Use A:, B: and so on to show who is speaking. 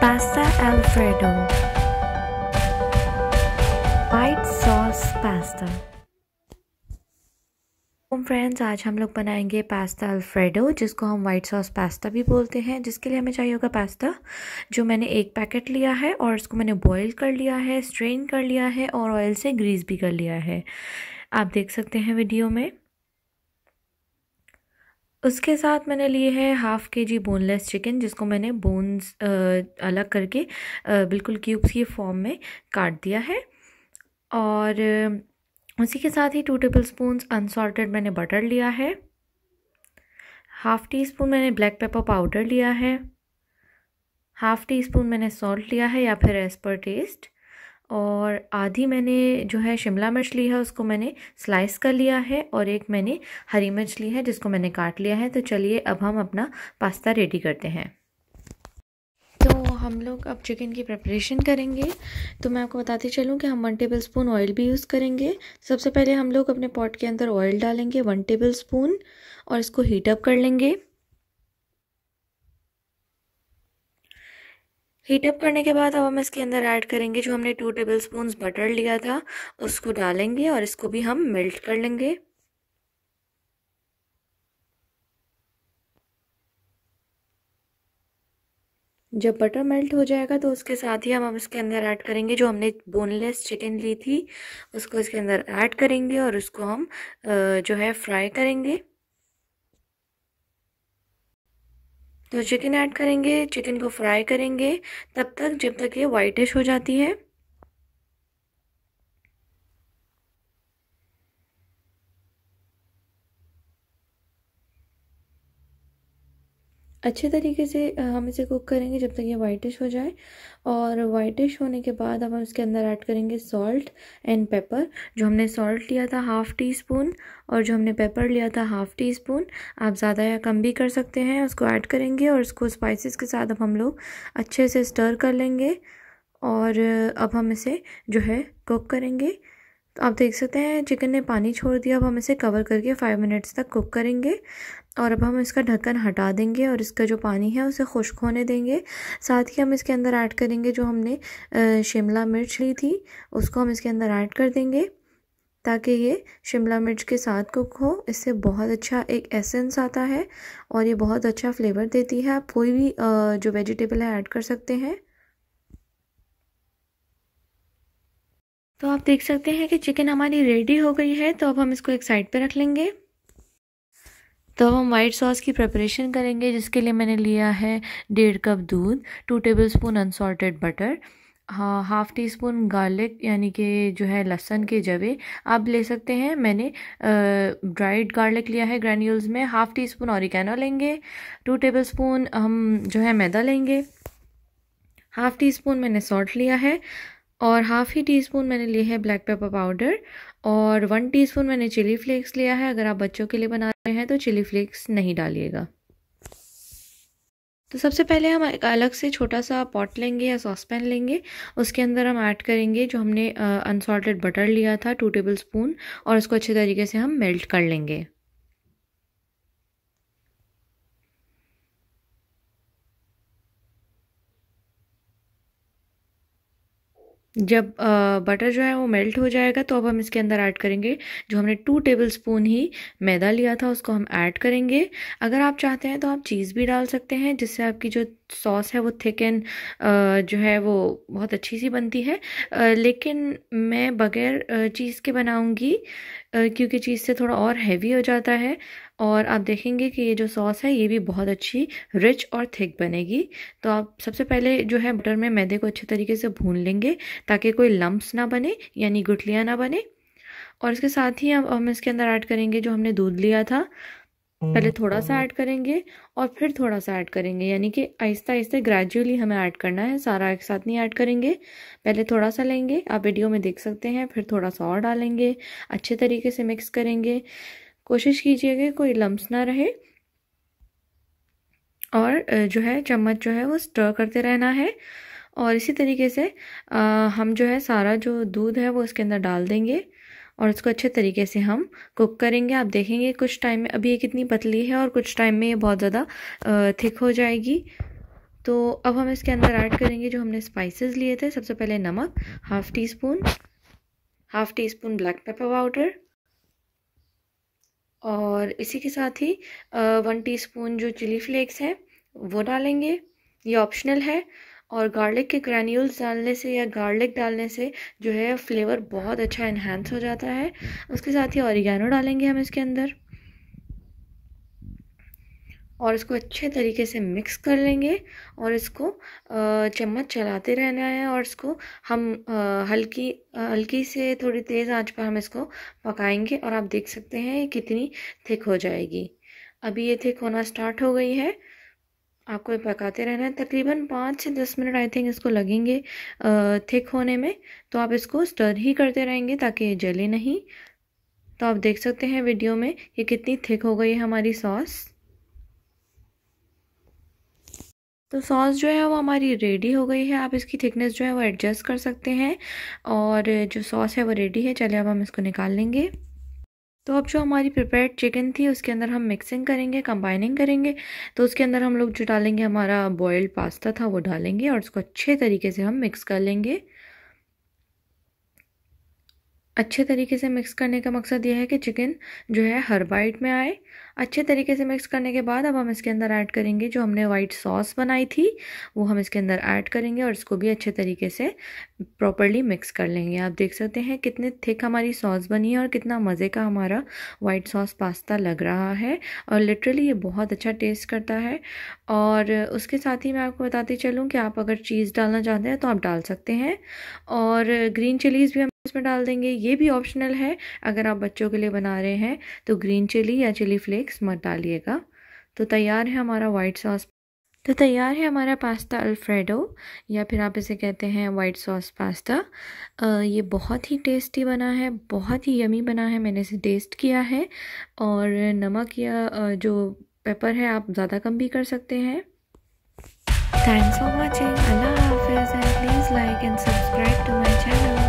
A: Pasta Alfredo, white sauce pasta. Friends, आज हम लोग बनाएंगे पास्ता अल्फ्रेडो, जिसको हम वाइट सॉस पास्ता भी बोलते हैं। जिसके लिए हमें चाहिए होगा पास्ता, जो मैंने एक पैकेट लिया है और इसको मैंने बॉईल कर लिया है, स्ट्रेन कर लिया है और ऑयल से ग्रीस भी कर लिया है। आप देख सकते हैं वीडियो में। उसके साथ मैंने लिए है हाफ़ kg बोनलेस चिकन, जिसको मैंने बोन्स अलग करके बिल्कुल क्यूब्स की फॉर्म में काट दिया है। और उसी के साथ ही 2 टेबलस्पून अनसॉल्टेड मैंने बटर लिया है। हाफ़ टी स्पून मैंने ब्लैक पेपर पाउडर लिया है। हाफ़ टी स्पून मैंने सॉल्ट लिया है या फिर एज़ पर टेस्ट। और आधी मैंने जो है शिमला मिर्च ली है, उसको मैंने स्लाइस कर लिया है। और एक मैंने हरी मिर्च ली है, जिसको मैंने काट लिया है। तो चलिए अब हम अपना पास्ता रेडी करते हैं। तो हम लोग अब चिकन की प्रिपरेशन करेंगे। तो मैं आपको बताती चलूँ कि हम 1 टेबलस्पून ऑयल भी यूज़ करेंगे। सबसे पहले हम लोग अपने पॉट के अंदर ऑयल डालेंगे 1 टेबलस्पून और इसको हीट अप कर लेंगे। हीट अप करने के बाद अब हम इसके अंदर ऐड करेंगे जो हमने 2 टेबलस्पून बटर लिया था, उसको डालेंगे और इसको भी हम मेल्ट कर लेंगे। जब बटर मेल्ट हो जाएगा तो उसके साथ ही हम इसके अंदर ऐड करेंगे जो हमने बोनलेस चिकन ली थी, उसको इसके अंदर ऐड करेंगे और उसको हम जो है फ्राई करेंगे। तो चिकन ऐड करेंगे, चिकन को फ्राई करेंगे तब तक जब तक ये वाइटिश हो जाती है। अच्छे तरीके से हम इसे कुक करेंगे जब तक ये वाइटिश हो जाए। और वाइटिश होने के बाद अब हम इसके अंदर ऐड करेंगे सॉल्ट एंड पेपर। जो हमने सॉल्ट लिया था हाफ़ टी स्पून और जो हमने पेपर लिया था हाफ़ टी स्पून, आप ज़्यादा या कम भी कर सकते हैं। उसको ऐड करेंगे और इसको स्पाइसेस के साथ अब हम लोग अच्छे से स्टर कर लेंगे। और अब हम इसे जो है कुक करेंगे। तो आप देख सकते हैं चिकन ने पानी छोड़ दिया। अब हम इसे कवर करके 5 मिनट्स तक कुक करेंगे। और अब हम इसका ढक्कन हटा देंगे और इसका जो पानी है उसे खुश्क होने देंगे। साथ ही हम इसके अंदर ऐड करेंगे जो हमने शिमला मिर्च ली थी, उसको हम इसके अंदर ऐड कर देंगे ताकि ये शिमला मिर्च के साथ कुक हो। इससे बहुत अच्छा एक एसेंस आता है और ये बहुत अच्छा फ्लेवर देती है। आप कोई भी जो वेजिटेबल है ऐड कर सकते हैं। तो आप देख सकते हैं कि चिकन हमारी रेडी हो गई है। तो अब हम इसको एक साइड पे रख लेंगे। तो अब हम वाइट सॉस की प्रिपरेशन करेंगे, जिसके लिए मैंने लिया है 1.5 कप दूध, 2 टेबलस्पून अनसॉल्टेड बटर, हाँ हाफ़ टी स्पून गार्लिक यानी कि जो है लहसुन के जवे आप ले सकते हैं। मैंने ड्राइड गार्लिक लिया है ग्रैन्यूल्स में। हाफ़ टी स्पून ऑरिगेनो लेंगे। 2 टेबलस्पून हम जो है मैदा लेंगे। हाफ़ टी स्पून मैंने सॉल्ट लिया है और हाफ़ ही टी स्पून मैंने लिए है ब्लैक पेपर पाउडर और 1 टीस्पून मैंने चिली फ्लेक्स लिया है। अगर आप बच्चों के लिए बना रहे हैं तो चिली फ्लेक्स नहीं डालिएगा। तो सबसे पहले हम एक अलग से छोटा सा पॉट लेंगे या सॉस पैन लेंगे। उसके अंदर हम ऐड करेंगे जो हमने अनसॉल्टेड बटर लिया था 2 टेबलस्पून और उसको अच्छे तरीके से हम मेल्ट कर लेंगे। जब बटर जो है वो मेल्ट हो जाएगा तो अब हम इसके अंदर ऐड करेंगे जो हमने 2 टेबलस्पून ही मैदा लिया था, उसको हम ऐड करेंगे। अगर आप चाहते हैं तो आप चीज़ भी डाल सकते हैं, जिससे आपकी जो सॉस है वो थिक एंड जो है वो बहुत अच्छी सी बनती है। लेकिन मैं बगैर चीज़ के बनाऊंगी क्योंकि चीज़ से थोड़ा और हैवी हो जाता है। और आप देखेंगे कि ये जो सॉस है ये भी बहुत अच्छी रिच और थिक बनेगी। तो आप सबसे पहले जो है बटर में मैदे को अच्छे तरीके से भून लेंगे ताकि कोई लम्प्स ना बने यानी गुठलियाँ ना बने। और इसके साथ ही अब हम इसके अंदर ऐड करेंगे जो हमने दूध लिया था। पहले थोड़ा सा ऐड करेंगे और फिर थोड़ा सा ऐड करेंगे, यानी कि आहिस्ता आहिस्ता ग्रेजुअली हमें ऐड करना है, सारा एक साथ नहीं ऐड करेंगे। पहले थोड़ा सा लेंगे, आप वीडियो में देख सकते हैं, फिर थोड़ा सा और डालेंगे, अच्छे तरीके से मिक्स करेंगे। कोशिश कीजिएगा कोई लम्प्स ना रहे और जो है चम्मच जो है वो स्टर करते रहना है। और इसी तरीके से हम जो है सारा जो दूध है वो इसके अंदर डाल देंगे और इसको अच्छे तरीके से हम कुक करेंगे। आप देखेंगे कुछ टाइम में, अभी ये कितनी पतली है और कुछ टाइम में ये बहुत ज़्यादा थिक हो जाएगी। तो अब हम इसके अंदर ऐड करेंगे जो हमने स्पाइसेस लिए थे। सबसे पहले नमक half teaspoon black pepper powder, और इसी के साथ ही 1 टीस्पून जो चिली फ्लेक्स है वो डालेंगे, ये ऑप्शनल है। और गार्लिक के ग्रैन्यूल्स डालने से या गार्लिक डालने से जो है फ्लेवर बहुत अच्छा इन्हांस हो जाता है। उसके साथ ही ऑरिगेनो डालेंगे हम इसके अंदर, और इसको अच्छे तरीके से मिक्स कर लेंगे और इसको चम्मच चलाते रहना है, और इसको हम हल्की से थोड़ी तेज़ आंच पर हम इसको पकाएंगे। और आप देख सकते हैं ये कितनी थिक हो जाएगी। अभी ये थिक होना स्टार्ट हो गई है, आपको ये पकाते रहना है। तकरीबन 5 से 10 मिनट आई थिंक इसको लगेंगे थिक होने में। तो आप इसको स्टर ही करते रहेंगे ताकि ये जले नहीं। तो आप देख सकते हैं वीडियो में ये कितनी थिक हो गई है हमारी सॉस। तो सॉस जो है वो हमारी रेडी हो गई है। आप इसकी थिकनेस जो है वो एडजस्ट कर सकते हैं, और जो सॉस है वो रेडी है। चलिए अब हम इसको निकाल लेंगे। तो अब जो हमारी प्रिपेयर्ड चिकन थी उसके अंदर हम मिक्सिंग करेंगे, कंबाइनिंग करेंगे। तो उसके अंदर हम लोग जो डालेंगे, हमारा बॉयल्ड पास्ता था वो डालेंगे, और उसको अच्छे तरीके से हम मिक्स कर लेंगे। अच्छे तरीके से मिक्स करने का मकसद ये है कि चिकन जो है हर बाइट में आए। अच्छे तरीके से मिक्स करने के बाद अब हम इसके अंदर ऐड करेंगे जो हमने वाइट सॉस बनाई थी, वो हम इसके अंदर ऐड करेंगे, और इसको भी अच्छे तरीके से प्रॉपर्ली मिक्स कर लेंगे। आप देख सकते हैं कितने थिक हमारी सॉस बनी है और कितना मज़े का हमारा वाइट सॉस पास्ता लग रहा है, और लिटरली ये बहुत अच्छा टेस्ट करता है। और उसके साथ ही मैं आपको बताती चलूँ कि आप अगर चीज़ डालना चाहते हैं तो आप डाल सकते हैं, और ग्रीन चिलीज़ भी हम इसमें डाल देंगे, ये भी ऑप्शनल है। अगर आप बच्चों के लिए बना रहे हैं तो ग्रीन चिली या चिली फ्लेक्स मत डालिएगा। तो तैयार है हमारा वाइट सॉस। तो तैयार है हमारा पास्ता अल्फ्रेडो, या फिर आप इसे कहते हैं वाइट सॉस पास्ता। ये बहुत ही टेस्टी बना है, बहुत ही यमी बना है। मैंने इसे टेस्ट किया है, और नमक या जो पेपर है आप ज़्यादा कम भी कर सकते हैं। Thanks for watching. अल्लाह हाफिज़, and please like and subscribe to my channel.